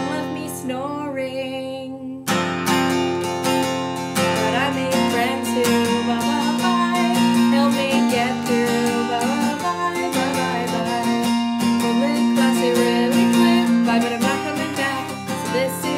song left me snoring. But I made friends who, bye-bye-bye, help me get through, bye-bye-bye, bye-bye-bye. Really classy, really quick, bye, but I'm not coming back, so this is